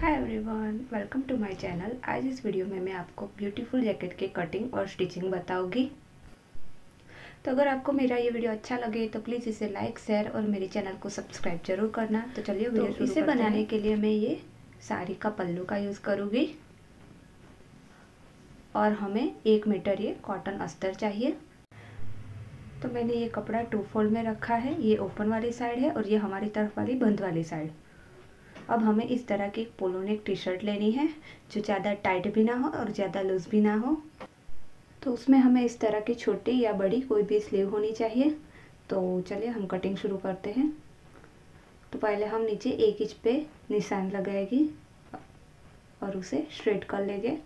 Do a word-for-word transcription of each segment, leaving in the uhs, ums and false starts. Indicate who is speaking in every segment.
Speaker 1: Hi everyone, welcome to my channel. आज इस video में मैं आपको ब्यूटीफुल जैकेट के कटिंग और स्टिचिंग बताऊंगी। तो अगर आपको मेरा ये वीडियो अच्छा लगे तो प्लीज़ इसे लाइक, शेयर और मेरे चैनल को सब्सक्राइब जरूर करना। तो चलिए वीडियो शुरू करते हैं। इसे बनाने के लिए मैं ये साड़ी का पल्लू का यूज़ करूँगी और हमें एक मीटर ये कॉटन अस्तर चाहिए। तो मैंने ये कपड़ा टू फोल्ड में रखा है। ये ओपन वाली साइड है और ये हमारी तरफ वाली बंद वाली साइड। अब हमें इस तरह की पोलो नेक टी शर्ट लेनी है जो ज़्यादा टाइट भी ना हो और ज़्यादा लूज भी ना हो। तो उसमें हमें इस तरह की छोटी या बड़ी कोई भी स्लीव होनी चाहिए। तो चलिए हम कटिंग शुरू करते हैं। तो पहले हम नीचे एक इंच पे निशान लगाएगी और उसे स्ट्रेट कर लेंगे।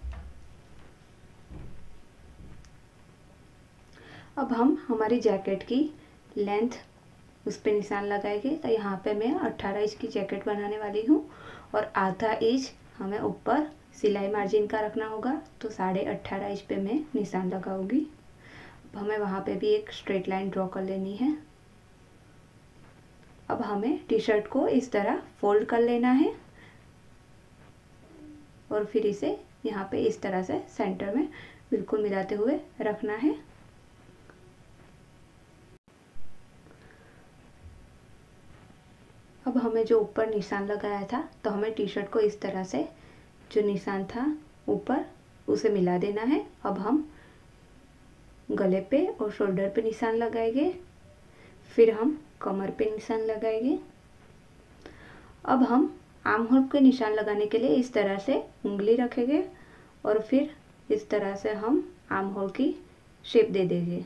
Speaker 1: अब हम हमारी जैकेट की लेंथ उस पर निशान लगाएंगे। तो यहाँ पे मैं अट्ठारह इंच की जैकेट बनाने वाली हूँ और आधा इंच हमें ऊपर सिलाई मार्जिन का रखना होगा। तो साढ़े अट्ठारह इंच पे मैं निशान लगाऊंगी। अब हमें वहाँ पे भी एक स्ट्रेट लाइन ड्रॉ कर लेनी है। अब हमें टी शर्ट को इस तरह फोल्ड कर लेना है और फिर इसे यहाँ पे इस तरह से सेंटर में बिल्कुल मिलाते हुए रखना है। अब हमें जो ऊपर निशान लगाया था तो हमें टी शर्ट को इस तरह से जो निशान था ऊपर उसे मिला देना है। अब हम गले पे और शोल्डर पे निशान लगाएंगे, फिर हम कमर पे निशान लगाएंगे। अब हम आर्म होल के निशान लगाने के लिए इस तरह से उंगली रखेंगे और फिर इस तरह से हम आर्म होल की शेप दे देंगे।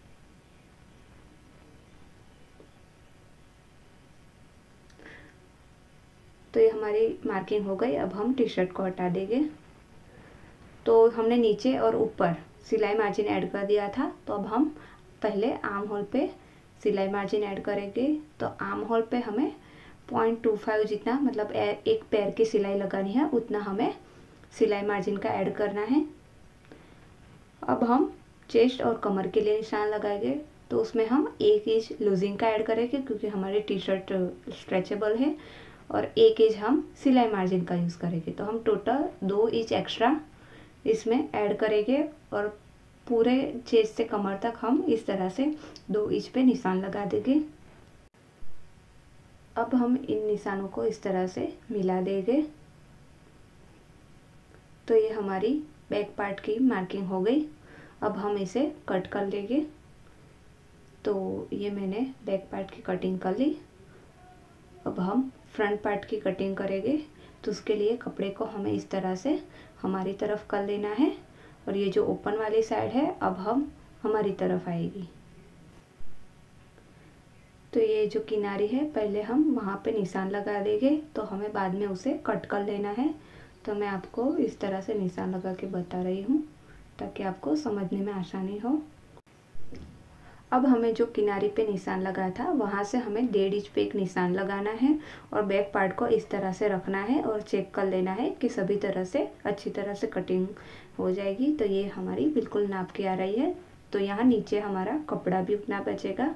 Speaker 1: तो ये हमारी मार्किंग हो गई। अब हम टी शर्ट को हटा देंगे। तो हमने नीचे और ऊपर सिलाई मार्जिन ऐड कर दिया था। तो अब हम पहले आर्म होल पे सिलाई मार्जिन ऐड करेंगे। तो आर्म होल पे हमें पॉइंट टू फाइव जितना, मतलब एक पैर की सिलाई लगानी है उतना हमें सिलाई मार्जिन का ऐड करना है। अब हम चेस्ट और कमर के लिए निशान लगाएंगे। तो उसमें हम एक इंच लूजिंग का ऐड करेंगे क्योंकि हमारी टी शर्ट स्ट्रेचेबल है और एक इंच हम सिलाई मार्जिन का यूज़ करेंगे। तो हम टोटल दो इंच एक्स्ट्रा इसमें ऐड करेंगे और पूरे चेस्ट से कमर तक हम इस तरह से दो इंच पे निशान लगा देंगे। अब हम इन निशानों को इस तरह से मिला देंगे। तो ये हमारी बैक पार्ट की मार्किंग हो गई। अब हम इसे कट कर लेंगे। तो ये मैंने बैक पार्ट की कटिंग कर ली। अब हम फ्रंट पार्ट की कटिंग करेंगे। तो उसके लिए कपड़े को हमें इस तरह से हमारी तरफ कर लेना है और ये जो ओपन वाली साइड है अब हम हमारी तरफ आएगी। तो ये जो किनारी है पहले हम वहाँ पे निशान लगा देंगे। तो हमें बाद में उसे कट कर लेना है। तो मैं आपको इस तरह से निशान लगा के बता रही हूँ ताकि आपको समझने में आसानी हो। अब हमें जो किनारी पे निशान लगा था वहाँ से हमें डेढ़ इंच पे एक निशान लगाना है और बैक पार्ट को इस तरह से रखना है और चेक कर लेना है कि सभी तरह से अच्छी तरह से कटिंग हो जाएगी। तो ये हमारी बिल्कुल नाप के आ रही है। तो यहाँ नीचे हमारा कपड़ा भी उतना बचेगा।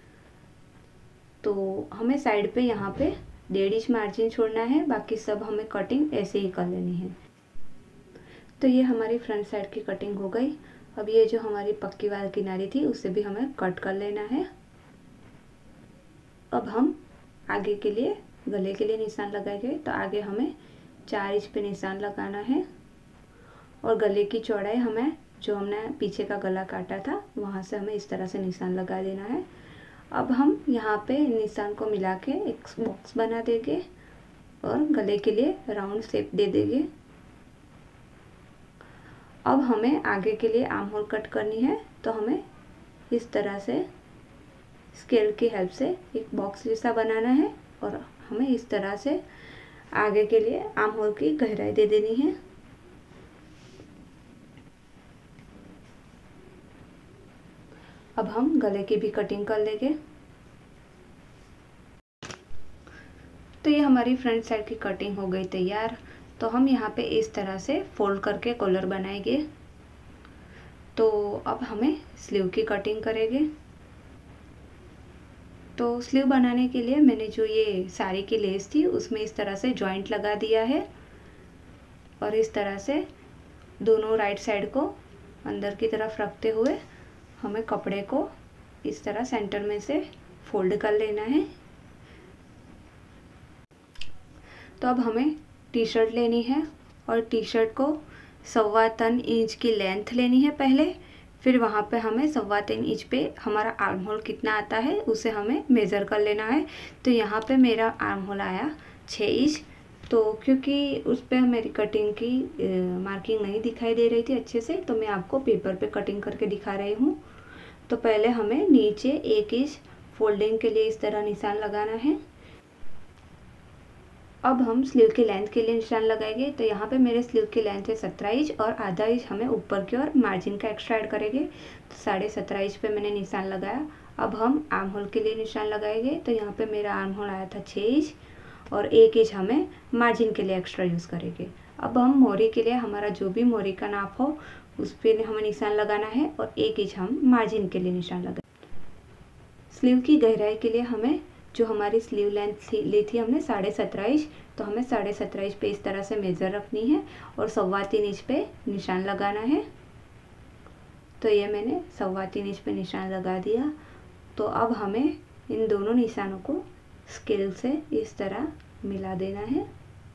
Speaker 1: तो हमें साइड पे यहाँ पे डेढ़ इंच मार्जिन छोड़ना है, बाकी सब हमें कटिंग ऐसे ही कर लेनी है। तो ये हमारी फ्रंट साइड की कटिंग हो गई। अब ये जो हमारी पक्की वाली किनारी थी उसे भी हमें कट कर लेना है। अब हम आगे के लिए गले के लिए निशान लगाएंगे। तो आगे हमें चार इंच पे निशान लगाना है और गले की चौड़ाई हमें जो हमने पीछे का गला काटा था वहाँ से हमें इस तरह से निशान लगा देना है। अब हम यहाँ पे निशान को मिला के एक बॉक्स बना देंगे और गले के लिए राउंड शेप दे देंगे। अब हमें आगे के लिए आर्म होल कट करनी है। तो हमें इस तरह से स्केल की हेल्प से एक बॉक्स जैसा बनाना है और हमें इस तरह से आगे के लिए आर्म होल की गहराई दे देनी है। अब हम गले की भी कटिंग कर लेंगे। तो ये हमारी फ्रंट साइड की कटिंग हो गई तैयार। तो हम यहाँ पे इस तरह से फोल्ड करके कॉलर बनाएंगे। तो अब हमें स्लीव की कटिंग करेंगे। तो स्लीव बनाने के लिए मैंने जो ये साड़ी की लेस थी उसमें इस तरह से जॉइंट लगा दिया है और इस तरह से दोनों राइट साइड को अंदर की तरफ रखते हुए हमें कपड़े को इस तरह सेंटर में से फोल्ड कर लेना है। तो अब हमें टी शर्ट लेनी है और टी शर्ट को सवा तीन इंच की लेंथ लेनी है पहले, फिर वहाँ पे हमें सवा तीन इंच पे हमारा आर्म होल कितना आता है उसे हमें मेज़र कर लेना है। तो यहाँ पे मेरा आर्म होल आया छः इंच। तो क्योंकि उस पर मेरी कटिंग की मार्किंग नहीं दिखाई दे रही थी अच्छे से, तो मैं आपको पेपर पे कटिंग करके दिखा रही हूँ। तो पहले हमें नीचे एक इंच फोल्डिंग के लिए इस तरह निशान लगाना है। अब हम स्लीव की लेंथ के लिए निशान लगाएंगे। तो यहाँ पे मेरे स्लीव की लेंथ है सत्रह इंच और आधा इंच हमें ऊपर की ओर मार्जिन का एक्स्ट्रा ऐड करेंगे। तो साढ़े सत्रह इंच पे मैंने निशान लगाया। अब हम आर्म होल के लिए निशान लगाएंगे। तो यहाँ पे मेरा आर्म होल आया था छः इंच और एक इंच हमें मार्जिन के लिए एक्स्ट्रा यूज़ करेंगे। अब हम मोरी के लिए हमारा जो भी मोरी का नाप हो उस पर हमें निशान लगाना है और एक इंच हम मार्जिन के लिए निशान लगाए। स्लीव की गहराई के लिए हमें जो हमारी स्लीव लेंथ ली थी हमने साढ़े सत्रह इंच, तो हमें साढ़े सत्रह इंच पे इस तरह से मेज़र रखनी है और सवा तीन इंच पे निशान लगाना है। तो ये मैंने सवा तीन इंच पे निशान लगा दिया। तो अब हमें इन दोनों निशानों को स्केल से इस तरह मिला देना है।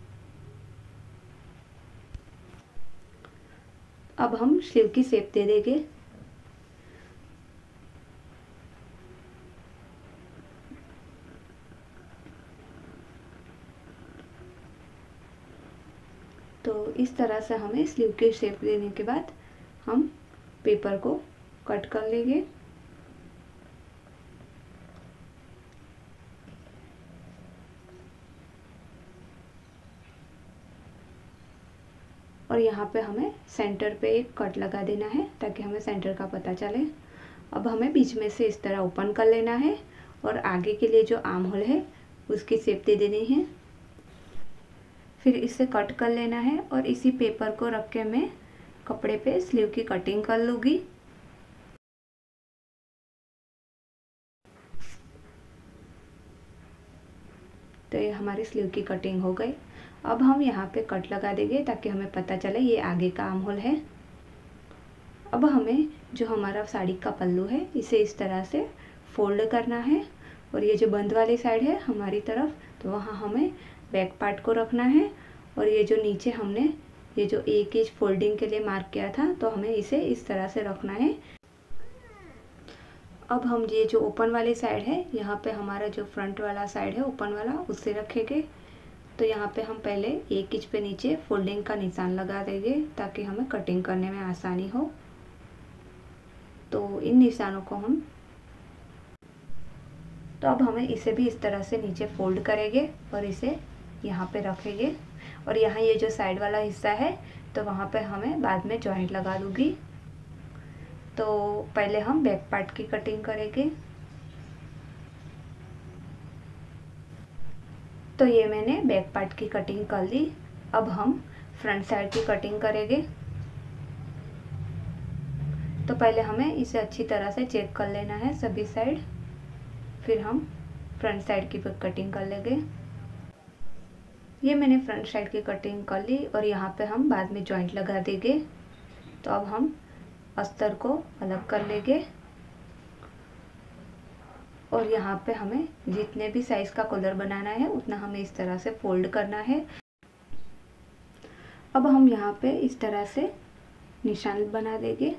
Speaker 1: अब हम स्लीव की शेप दे देंगे। तो इस तरह से हमें स्लीव की शेप देने के बाद हम पेपर को कट कर लेंगे। और यहाँ पे हमें सेंटर पे एक कट लगा देना है ताकि हमें सेंटर का पता चले। अब हमें बीच में से इस तरह ओपन कर लेना है और आगे के लिए जो आर्म होल है उसकी शेप दे देनी है। फिर इसे कट कर लेना है और इसी पेपर को रख के मैं कपड़े पे स्लीव की कटिंग कर लूँगी। तो ये हमारी स्लीव की कटिंग हो गई। अब हम यहाँ पे कट लगा देंगे ताकि हमें पता चले ये आगे का आर्म होल है। अब हमें जो हमारा साड़ी का पल्लू है इसे इस तरह से फोल्ड करना है और ये जो बंद वाली साइड है हमारी तरफ, तो वहाँ हमें बैक पार्ट को रखना है। और ये जो नीचे हमने ये जो एक इंच फोल्डिंग के लिए मार्क किया था तो हमें इसे इस तरह से रखना है। अब हम ये जो ओपन वाली साइड है यहाँ पे हमारा जो फ्रंट वाला साइड है ओपन वाला उससे रखेंगे। तो यहाँ पे हम पहले एक इंच पे नीचे फोल्डिंग का निशान लगा देंगे ताकि हमें कटिंग करने में आसानी हो। तो इन निशानों को हम तो अब हमें इसे भी इस तरह से नीचे फोल्ड करेंगे और इसे यहाँ पे रखेंगे। और यहाँ ये जो साइड वाला हिस्सा है तो वहाँ पे हमें बाद में जॉइंट लगा दूँगी। तो पहले हम बैक पार्ट की कटिंग करेंगे। तो ये मैंने बैक पार्ट की कटिंग कर ली। अब हम फ्रंट साइड की कटिंग करेंगे। तो पहले हमें इसे अच्छी तरह से चेक कर लेना है सभी साइड, फिर हम फ्रंट साइड की कटिंग कर लेंगे। ये मैंने फ्रंट साइड की कटिंग कर ली और यहाँ पे हम बाद में जॉइंट लगा देंगे। तो अब हम अस्तर को अलग कर लेंगे और यहाँ पे हमें जितने भी साइज का कॉलर बनाना है उतना हमें इस तरह से फोल्ड करना है। अब हम यहाँ पे इस तरह से निशान बना देंगे।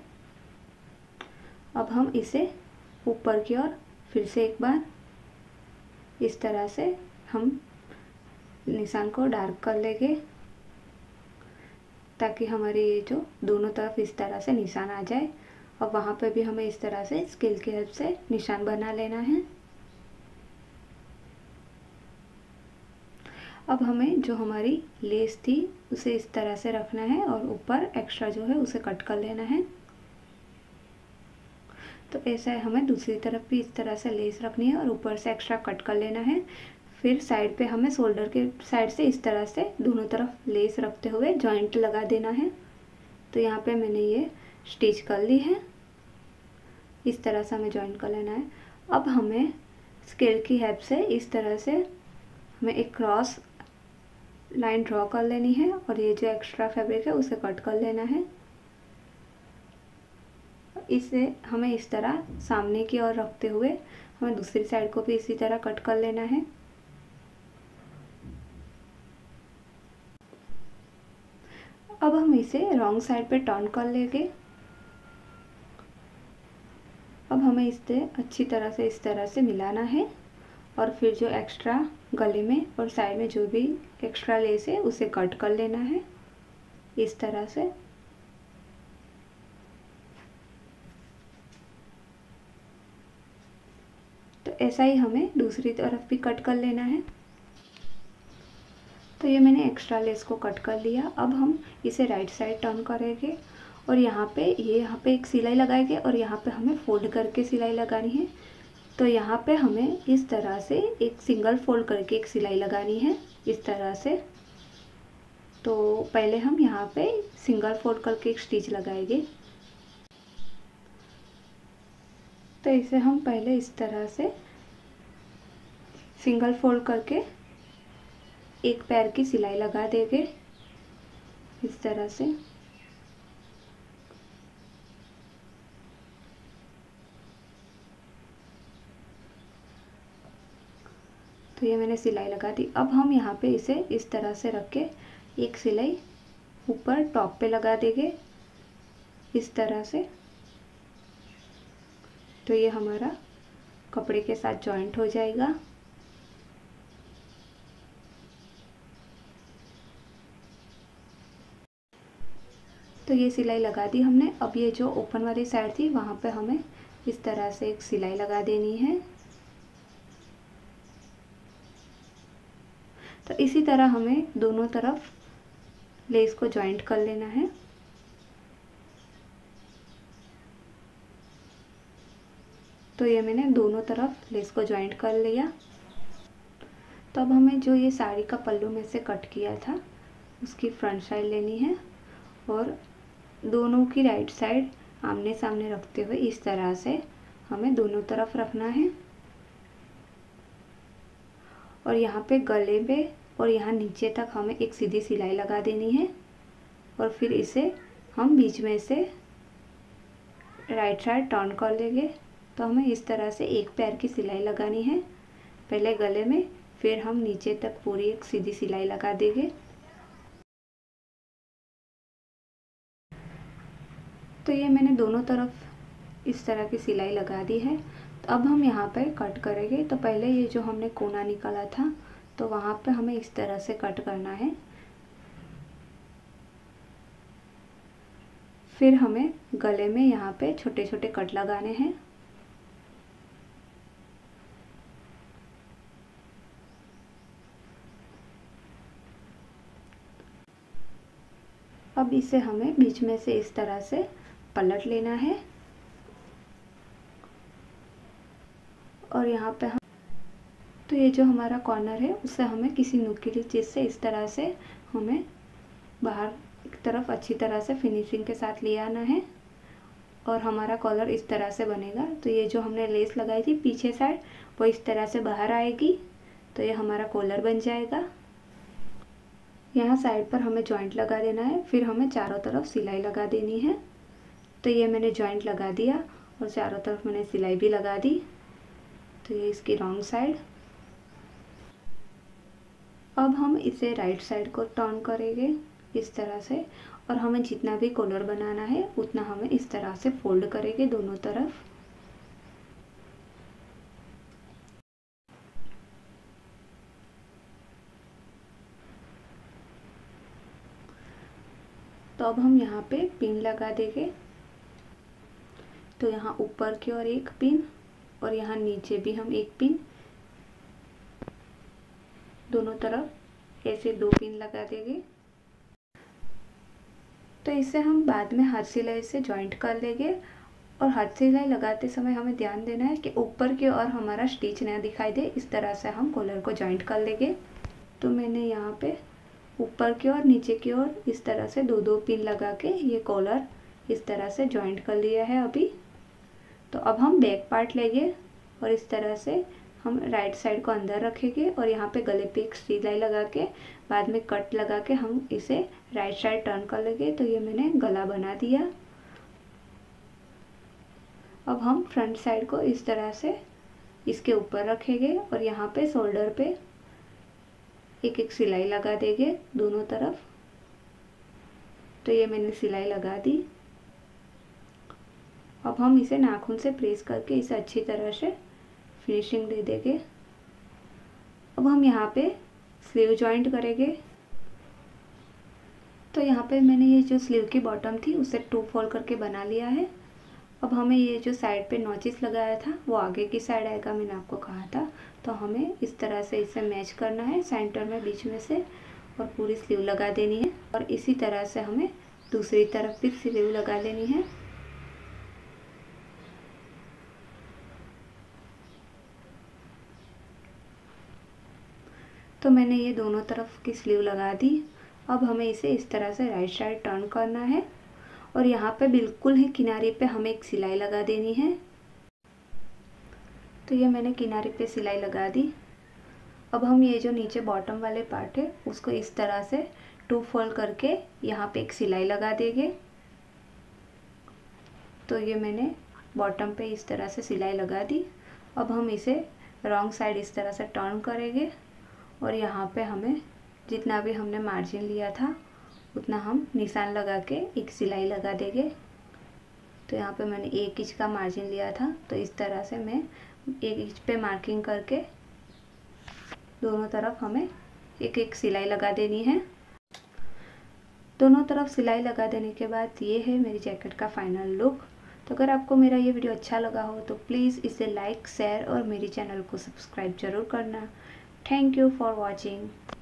Speaker 1: अब हम इसे ऊपर की ओर फिर से एक बार इस तरह से हम निशान को डार्क कर लेंगे ताकि हमारे ये जो दोनों तरफ इस तरह से निशान आ जाए। और वहाँ पे भी हमें इस तरह से स्केल की हेल्प से निशान बना लेना है। अब हमें जो हमारी लेस थी उसे इस तरह से रखना है और ऊपर एक्स्ट्रा जो है उसे कट कर लेना है। तो ऐसा है, हमें दूसरी तरफ भी इस तरह से लेस रखनी है और ऊपर से एक्स्ट्रा कट कर लेना है। फिर साइड पे हमें शोल्डर के साइड से इस तरह से दोनों तरफ लेस रखते हुए जॉइंट लगा देना है। तो यहाँ पे मैंने ये स्टिच कर ली है। इस तरह से हमें जॉइंट कर लेना है। अब हमें स्केल की हेल्प से इस तरह से हमें एक क्रॉस लाइन ड्रॉ कर लेनी है और ये जो एक्स्ट्रा फैब्रिक है उसे कट कर लेना है। इसे हमें इस तरह सामने की ओर रखते हुए हमें दूसरी साइड को भी इसी तरह कट कर लेना है। अब हम इसे रॉन्ग साइड पे टर्न कर लेंगे। अब हमें इसे अच्छी तरह से इस तरह से मिलाना है और फिर जो एक्स्ट्रा गले में और साइड में जो भी एक्स्ट्रा लेस है उसे कट कर लेना है इस तरह से। तो ऐसा ही हमें दूसरी तरफ भी कट कर लेना है। तो ये मैंने एक्स्ट्रा लेस को कट कर लिया। अब हम इसे राइट साइड टर्न करेंगे और यहाँ पे ये यहाँ पे एक सिलाई लगाएंगे और यहाँ पे हमें फोल्ड करके सिलाई लगानी है। तो यहाँ पे हमें इस तरह से एक सिंगल फोल्ड करके एक सिलाई लगानी है इस तरह से। तो पहले हम यहाँ पे सिंगल फोल्ड करके एक स्टिच लगाएंगे। तो इसे हम पहले इस तरह से सिंगल फोल्ड करके एक पैर की सिलाई लगा देंगे इस तरह से। तो ये मैंने सिलाई लगा दी। अब हम यहाँ पे इसे इस तरह से रख के एक सिलाई ऊपर टॉप पे लगा देंगे इस तरह से। तो ये हमारा कपड़े के साथ जॉइंट हो जाएगा। तो ये सिलाई लगा दी हमने। अब ये जो ओपन वाली साइड थी वहाँ पे हमें इस तरह से एक सिलाई लगा देनी है। तो इसी तरह हमें दोनों तरफ लेस को जॉइंट कर लेना है। तो ये मैंने दोनों तरफ लेस को जॉइंट कर लिया। तो अब हमें जो ये साड़ी का पल्लू में से कट किया था उसकी फ्रंट साइड लेनी है और दोनों की राइट साइड आमने सामने रखते हुए इस तरह से हमें दोनों तरफ रखना है। और यहाँ पे गले पे और यहाँ नीचे तक हमें एक सीधी सिलाई लगा देनी है और फिर इसे हम बीच में से राइट साइड टर्न कर लेंगे। तो हमें इस तरह से एक पैर की सिलाई लगानी है पहले गले में, फिर हम नीचे तक पूरी एक सीधी सिलाई लगा देंगे। तो ये मैंने दोनों तरफ इस तरह की सिलाई लगा दी है। तो अब हम यहाँ पे कट करेंगे। तो पहले ये जो हमने कोना निकाला था तो वहाँ पे हमें इस तरह से कट करना है। फिर हमें गले में यहाँ पे छोटे छोटे कट लगाने हैं। अब इसे हमें बीच में से इस तरह से पलट लेना है और यहाँ पे हम तो ये जो हमारा कॉर्नर है उसे हमें किसी नुकीली चीज़ से इस तरह से हमें बाहर की तरफ अच्छी तरह से फिनिशिंग के साथ ले आना है और हमारा कॉलर इस तरह से बनेगा। तो ये जो हमने लेस लगाई थी पीछे साइड वो इस तरह से बाहर आएगी। तो ये हमारा कॉलर बन जाएगा। यहाँ साइड पर हमें जॉइंट लगा देना है, फिर हमें चारों तरफ सिलाई लगा देनी है। तो ये मैंने जॉइंट लगा दिया और चारों तरफ मैंने सिलाई भी लगा दी। तो ये इसकी रॉन्ग साइड। अब हम इसे राइट साइड को टर्न करेंगे इस तरह से और हमें जितना भी कॉलर बनाना है उतना हमें इस तरह से फोल्ड करेंगे दोनों तरफ। तो अब हम यहाँ पे पिन लगा देंगे। तो यहाँ ऊपर की ओर एक पिन और यहाँ नीचे भी हम एक पिन, दोनों तरफ ऐसे दो पिन लगा देंगे। तो इसे हम बाद में हाथ सिलाई से जॉइंट कर लेंगे और हाथ सिलाई लगाते समय हमें ध्यान देना है कि ऊपर की ओर हमारा स्टिच ना दिखाई दे। इस तरह से हम कॉलर को जॉइंट कर लेंगे। तो मैंने यहाँ पे ऊपर की ओर नीचे की ओर इस तरह से दो दो पिन लगा के ये कॉलर इस तरह से जॉइंट कर लिया है अभी। तो अब हम बैक पार्ट लेंगे और इस तरह से हम राइट साइड को अंदर रखेंगे और यहाँ पे गले पे एक सिलाई लगा के बाद में कट लगा के हम इसे राइट साइड टर्न कर लेंगे। तो ये मैंने गला बना दिया। अब हम फ्रंट साइड को इस तरह से इसके ऊपर रखेंगे और यहाँ पे शोल्डर पे एक एक सिलाई लगा देंगे दोनों तरफ। तो ये मैंने सिलाई लगा दी। अब हम इसे नाखून से प्रेस करके इसे अच्छी तरह से फिनिशिंग दे देंगे। अब हम यहाँ पे स्लीव जॉइंट करेंगे। तो यहाँ पे मैंने ये जो स्लीव की बॉटम थी उसे टू फोल्ड करके बना लिया है। अब हमें ये जो साइड पे नॉचेस लगाया था वो आगे की साइड आएगा, मैंने आपको कहा था। तो हमें इस तरह से इसे मैच करना है सेंटर में बीच में से और पूरी स्लीव लगा देनी है। और इसी तरह से हमें दूसरी तरफ भी स्लीव लगा लेनी है। तो मैंने ये दोनों तरफ की स्लीव लगा दी। अब हमें इसे इस तरह से राइट साइड टर्न करना है और यहाँ पे बिल्कुल ही किनारे पे हमें एक सिलाई लगा देनी है। तो ये मैंने किनारे पे सिलाई लगा दी। अब हम ये जो नीचे बॉटम वाले पार्ट है उसको इस तरह से टू फोल्ड करके यहाँ पे एक सिलाई लगा देंगे। तो ये मैंने बॉटम पे इस तरह से सिलाई लगा दी। अब हम इसे रॉन्ग साइड इस तरह से टर्न करेंगे और यहाँ पे हमें जितना भी हमने मार्जिन लिया था उतना हम निशान लगा के एक सिलाई लगा देंगे। तो यहाँ पे मैंने एक इंच का मार्जिन लिया था, तो इस तरह से मैं एक इंच पे मार्किंग करके दोनों तरफ हमें एक एक सिलाई लगा देनी है। दोनों तरफ सिलाई लगा देने के बाद ये है मेरी जैकेट का फाइनल लुक। तो अगर आपको मेरा ये वीडियो अच्छा लगा हो तो प्लीज़ इसे लाइक शेयर और मेरे चैनल को सब्सक्राइब जरूर करना। Thank you for watching.